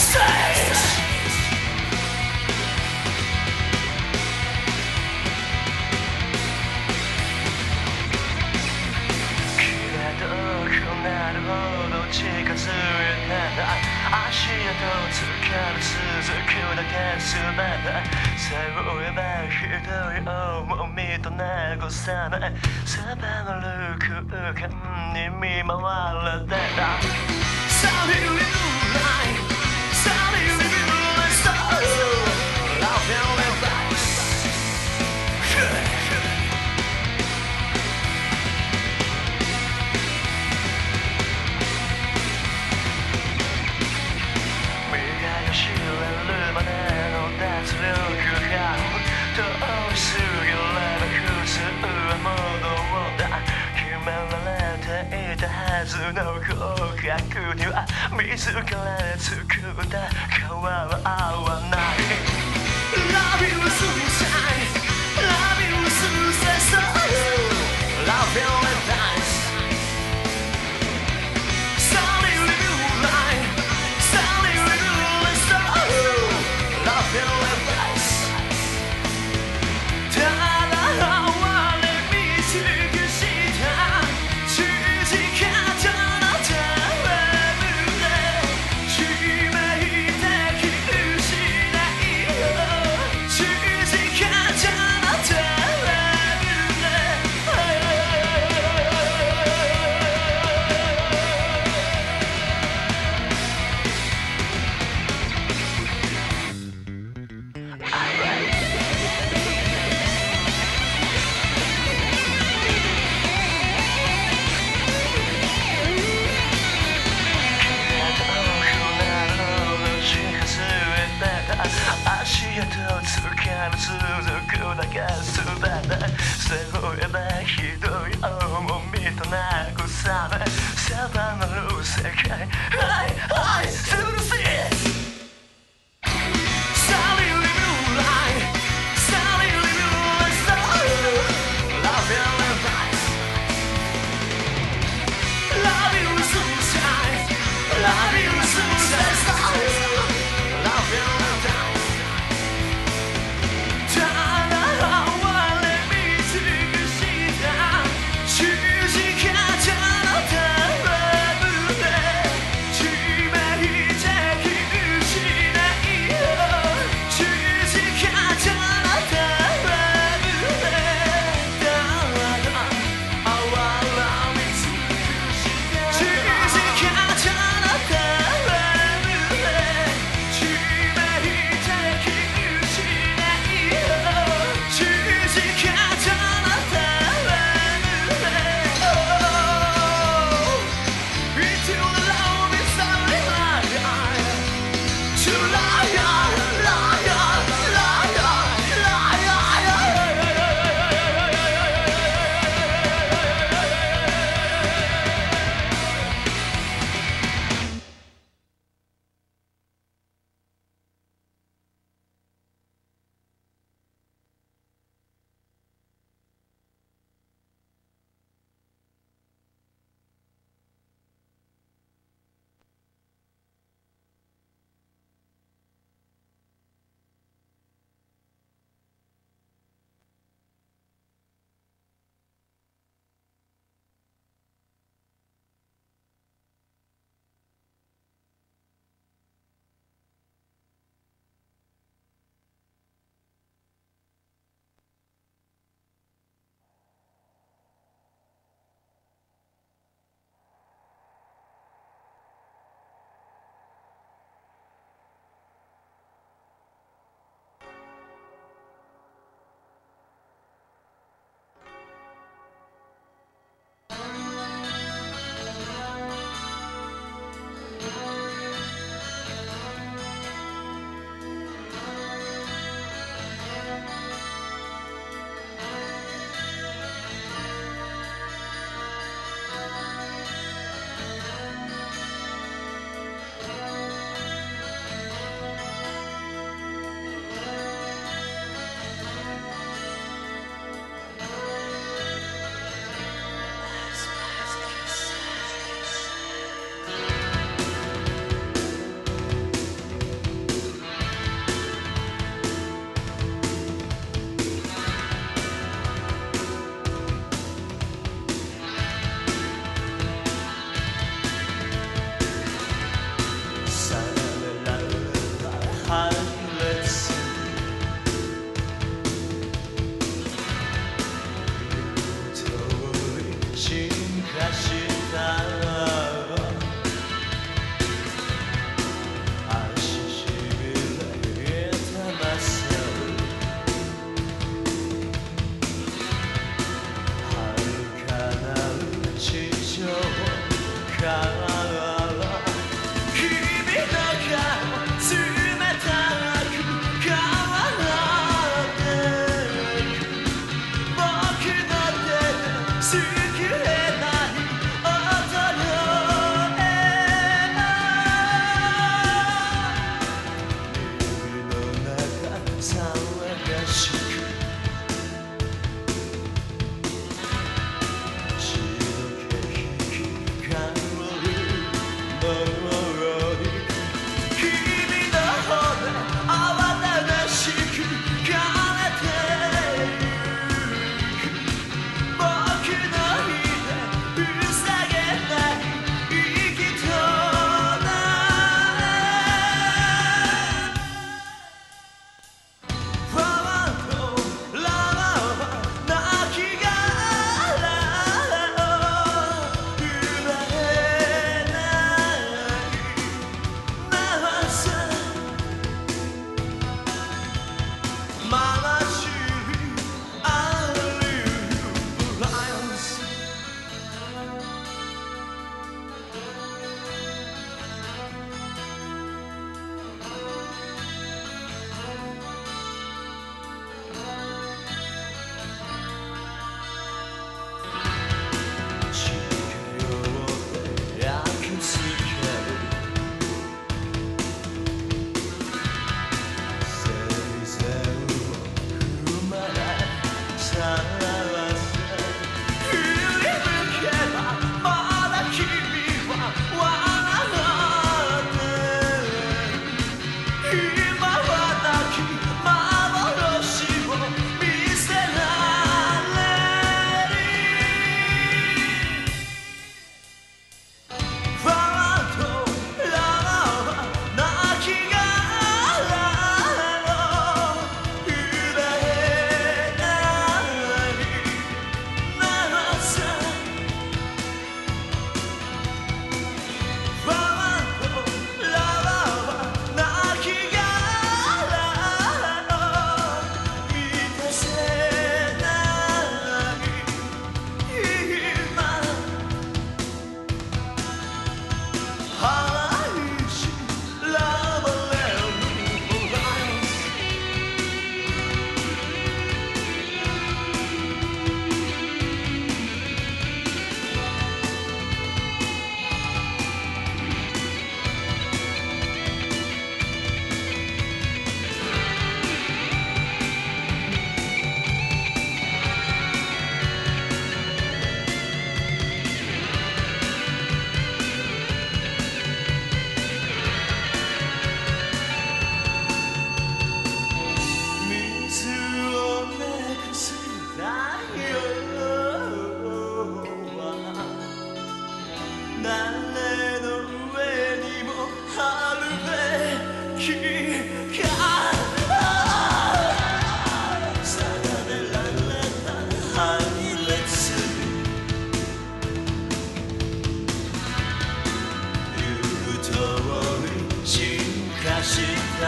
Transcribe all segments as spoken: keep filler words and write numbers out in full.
近づいたんだ足跡つかみ続くだけすべてそういえばひどい重みと慰めさばのる空間に見舞われてた Sorry you like Sorry you like So Love your advice知れるまでの脱力感通り過ぎれば普通は戻ろうだ決められていたはずの合格には自ら作った川は合わない Love you suicide Love you suicide So Love you advice足跡つかみ続くだけすべてそういえばひどい重みと慰めさばのる世界はいはいするしTake 情から君の顔冷たく変わって僕の手で救えない衰え耳の中騒がしく血の気引き香るのに君の方で慌ただしく枯れてゆく僕の火で塞げない息となれファワーとラワーは泣き殻を奪えないままさまましいアリューライオンス地球で焼き付ける生前を踏まない幸せ振り向けばまだ君は笑って今はなき幻を見せられるファワーとラワーは泣き殻を奪えないままさファワーとラワーは泣き殻を満たせない今愛しラバレルライオンス水をなくす太陽は誰の上にもあるべきか定められた配列言う通り進化した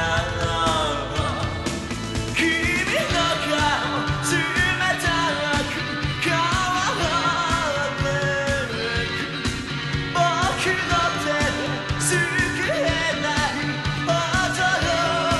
君の顔冷たく変わってく僕の手で救えない衰え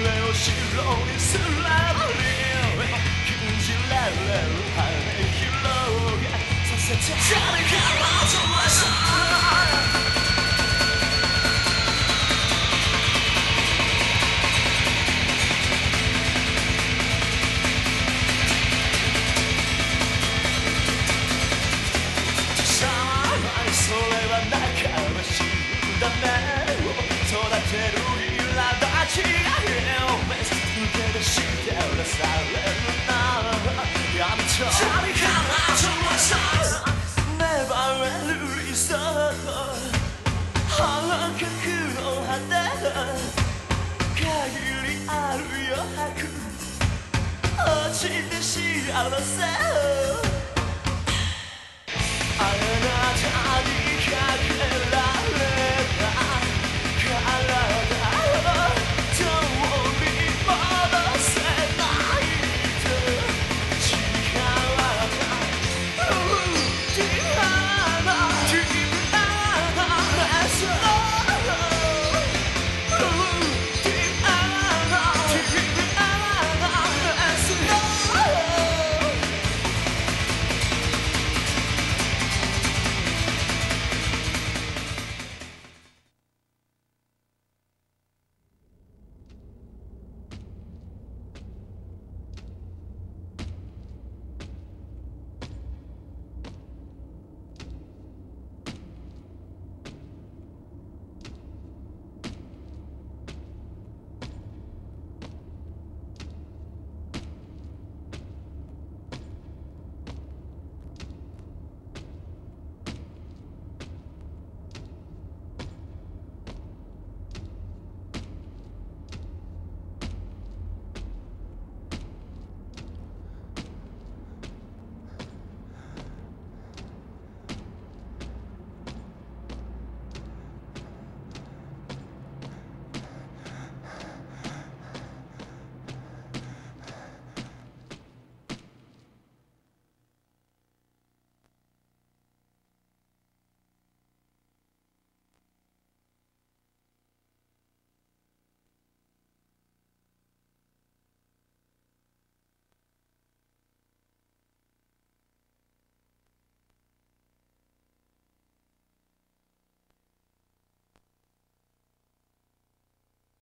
れを白にすれば禁じられる羽広げさせて誰から飛ばしたそれは仲間しだめを育てる苛立ち目続けてしてうらされるなやめと旅から飛ばした粘れる理想半角の果て限りある余白落ちて幸せ